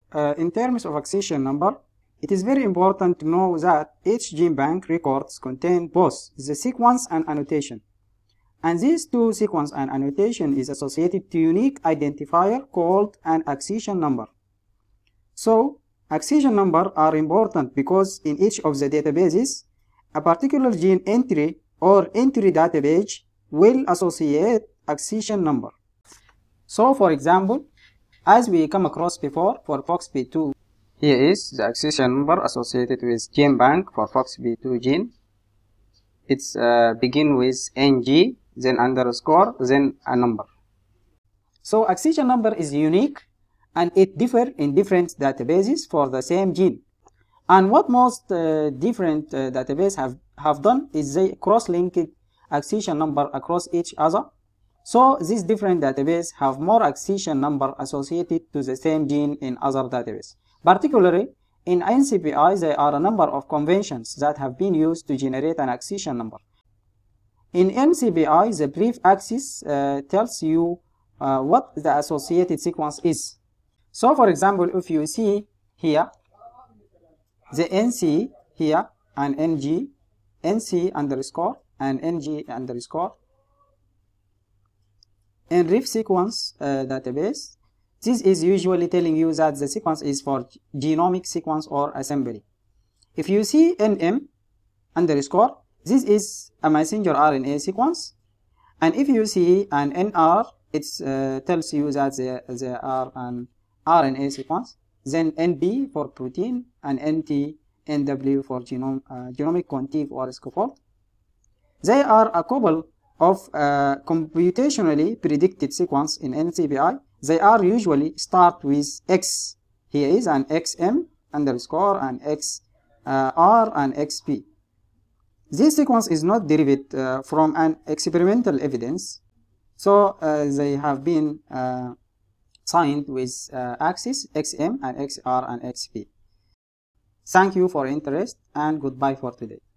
in terms of accession number, it is very important to know that each GenBank records contain both the sequence and annotation. And these two, sequence and annotation, is associated to unique identifier called an accession number. So, accession numbers are important because in each of the databases, a particular gene entry or entry data page will associate accession number. So, for example, as we come across before for FOXP2, here is the accession number associated with GenBank for FOXP2 gene. It's begin with NG, then underscore, then a number. So accession number is unique and it differs in different databases for the same gene. And what most different databases have done is they cross-linked accession number across each other. So these different databases have more accession number associated to the same gene in other databases. Particularly, in NCBI, there are a number of conventions that have been used to generate an accession number. In NCBI, the prefixes tells you what the associated sequence is. So, for example, if you see here, the NC here and NG, NC underscore and NG underscore, in ref sequence database, this is usually telling you that the sequence is for genomic sequence or assembly. If you see NM underscore, this is a messenger RNA sequence. And if you see an NR, it tells you that they are an RNA sequence. Then NB for protein and NT, NW for genomic contive or scaffold. They are a couple of computationally predicted sequence in NCBI. They are usually start with X. Here is an XM underscore and XR and XP. This sequence is not derived from an experimental evidence, so they have been signed with axis XM and XR and XP. Thank you for your interest and goodbye for today.